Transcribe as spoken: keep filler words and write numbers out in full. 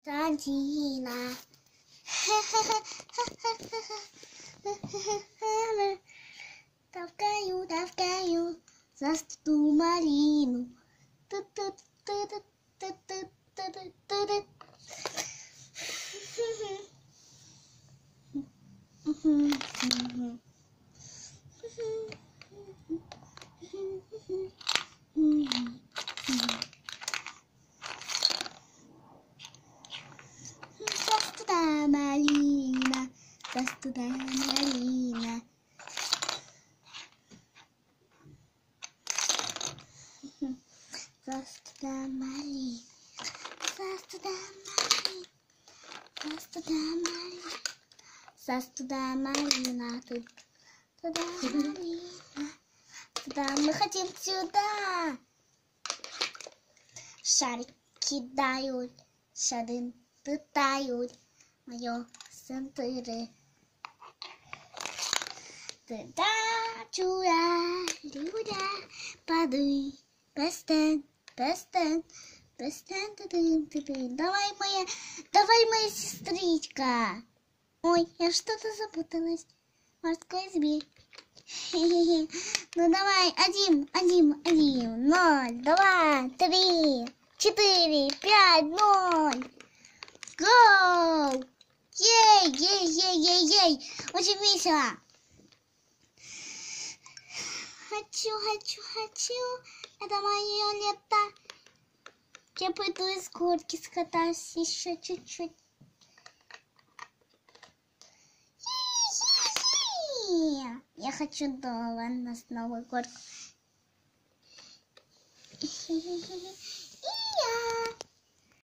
Константина. Тавкаю, тавкаю за ту малину. Здравствуй, малина, здравствуй, малина. Здравствуй, малина, здравствуй, малина, здравствуй, малина, здравствуй, малина, тут, туда, малина, туда, мы хотим сюда. Шарик кидают, шары летают, мое центры. Туда, чуя, люда, падай, пестен, пестен, пестен, ты, ты, ты. Давай, моя, давай, моя сестричка. Ой, я что-то запуталась. Морской зверь. Ну давай, один, один, один, ноль, два, три, четыре, пять, ноль. Гоу! Ей, ей, ей, ей, ей! Очень весело! Хочу, хочу, хочу! Это мое лето! Я пойду из горки скатаюсь еще чуть-чуть. Я хочу дома на новую горку. И я.